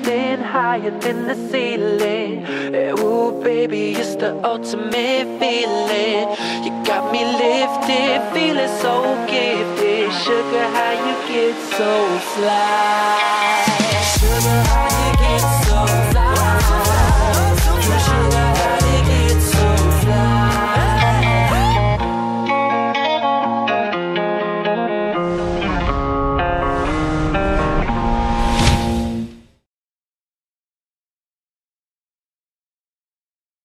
rising higher than the ceiling. Ooh, baby, it's the ultimate feeling. You got me lifted, feeling so gifted. Sugar, how you get so fly?